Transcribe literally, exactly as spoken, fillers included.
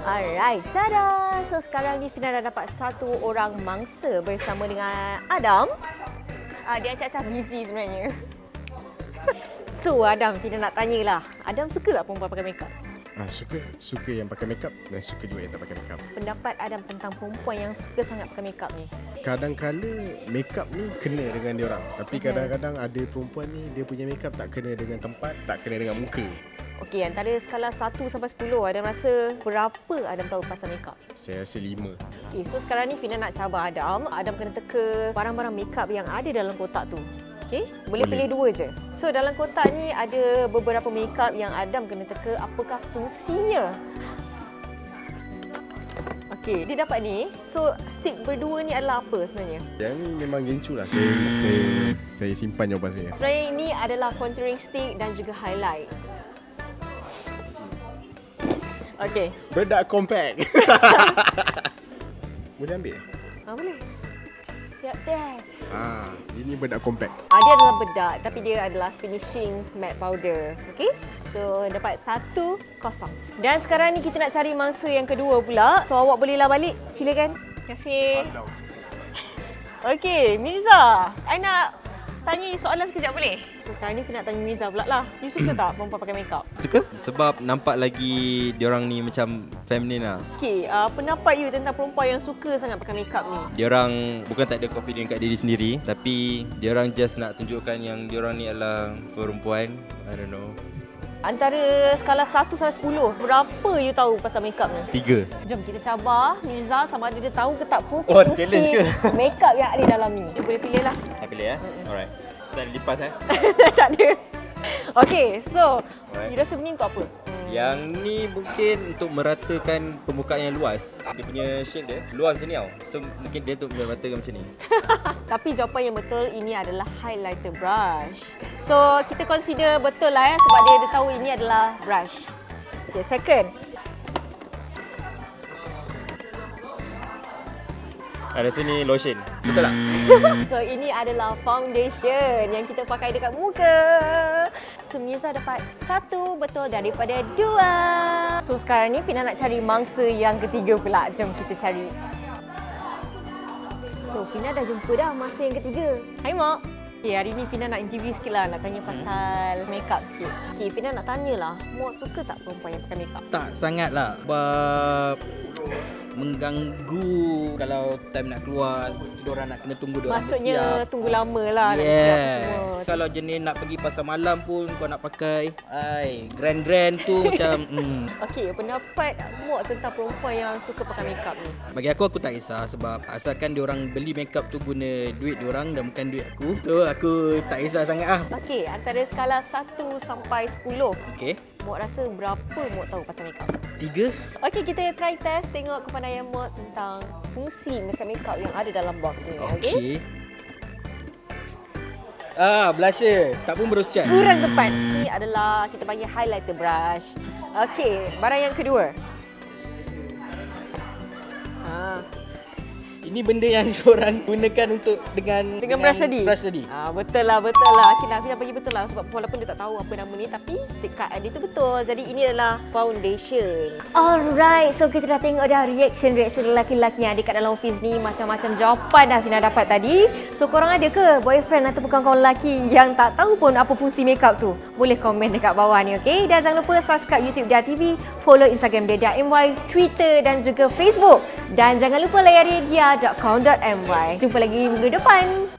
Alright, tada! So sekarang ni Fina dah dapat satu orang mangsa bersama dengan Adam. Uh, dia acak-acak busy sebenarnya. So Adam, Fina nak tanyalah, Adam suka tak perempuan pakai makeup? Ah, suka. Suka yang pakai makeup dan suka juga yang tak pakai makeup. Pendapat Adam tentang perempuan yang suka sangat pakai makeup ni? Kadang-kala makeup ni kena dengan dia orang. Tapi kadang-kadang ada perempuan ni dia punya makeup tak kena dengan tempat, tak kena dengan muka. Okey, antara skala satu sampai sepuluh, Adam rasa berapa Adam tahu pasal makeup? Saya rasa lima. Okey, so sekarang ni Fina nak cabar Adam. Adam kena teka barang-barang makeup yang ada dalam kotak tu. Okey, boleh, boleh pilih dua je. So dalam kotak ni ada beberapa makeup yang Adam kena teka apakah fungsinya. Okey, dia dapat ni. So stick berdua ni adalah apa sebenarnya? Yang ni memang gencu lah. Saya, saya, saya simpan jawapan saya. Sebenarnya ini adalah contouring stick dan juga highlight. Okey. Bedak compact. Boleh ambil? Ah, boleh. Siap test. Ah, ini bedak compact. Ah, dia adalah bedak tapi dia adalah finishing matte powder. Okey. So dapat satu kosong. Dan sekarang ni kita nak cari mangsa yang kedua pula. So awak bolehlah balik. Silakan. Terima kasih. Okey, Mirza. I nak tanya soalan sekejap boleh? So sekarang ni kita nak tanya Mirza pula lah. You suka tak perempuan pakai makeup? Suka. Sebab nampak lagi diorang ni macam feminine lah. Okey, uh, pendapat you tentang perempuan yang suka sangat pakai makeup ni? Diorang bukan tak ada confidence kat diri sendiri, tapi diorang just nak tunjukkan yang diorang ni adalah perempuan. I don't know. Antara skala satu sampai sepuluh, berapa you tahu pasal makeup ni? Tiga. Jom kita cabar Mirza sama ada dia tahu ke tak fungsi Oh, challenge ke? makeup yang ada dalam ni. Dia boleh pilih lah. Saya pilih ya? Mm-hmm. Alright. Tak ada lipas eh? Tak ada. Okay, so Alright. you rasa ni untuk apa? Yang ni mungkin untuk meratakan permukaan yang luas. Dia punya shape dia luas macam ni tau. So mungkin dia untuk meratakan macam ni. Tapi jawapan yang betul ini adalah highlighter brush. So kita consider betul lah ya sebab dia, dia tahu ini adalah brush. Okay, second. Ada sini lotion. Betul tak? So ini adalah foundation yang kita pakai dekat muka. So Mirza dapat satu betul daripada dua. So sekarang ni Fina nak cari mangsa yang ketiga pula. Jom kita cari. So Fina dah jumpa dah mangsa yang ketiga. Hai Mak. Okay, hari ni Fina nak interview sikit lah. Nak tanya pasal makeup sikit. Okay, Fina nak tanyalah. Mak suka tak perempuan yang pakai makeup? Tak sangat lah. Sebab mengganggu kalau time nak keluar, diorang nak kena tunggu diorang bersiap. Maksudnya tunggu lama lah. Yes. Kalau jenis nak pergi pasar malam pun kau nak pakai ai grand-grand tu macam hmm. Okey, pendapat Mak tentang perempuan yang suka pakai makeup ni? Bagi aku, aku tak kisah sebab asalkan diorang beli makeup tu guna duit diorang dan bukan duit aku. So aku tak kisah sangat ah. Okey, antara skala satu sampai sepuluh. Okey. Mak rasa berapa Mak tahu pasal makeup? Tiga. Okey, kita try test tengok kepandaian Mak tentang fungsi makeup-makeup yang ada dalam box ni. Okey. Okey. Ah, blusher. Tak pun berus cat. Kurang tepat. Ini adalah kita panggil highlighter brush. Okey, barang yang kedua. Ha. Ini benda yang diorang gunakan untuk dengan Dengan brush tadi? Brush tadi. Ah, betul lah, betul lah. Okay lah, Fina bagi betul lah. Sebab walaupun dia tak tahu apa nama ni, tapi dekat dia tu betul. Jadi ini adalah foundation. Alright, so kita dah tengok dah reaction-reaction lelaki-lelaki yang ada kat dalam office ni. Macam-macam jawapan dah Fina dapat tadi. So korang ada ke boyfriend ataupun kawan-kawan lelaki yang tak tahu pun apa fungsi makeup tu? Boleh komen dekat bawah ni, okay? Dan jangan lupa subscribe YouTube Dia T V, follow Instagram Dia M Y, Twitter dan juga Facebook. Dan jangan lupa layari dia dot com dot my. Jumpa lagi minggu depan.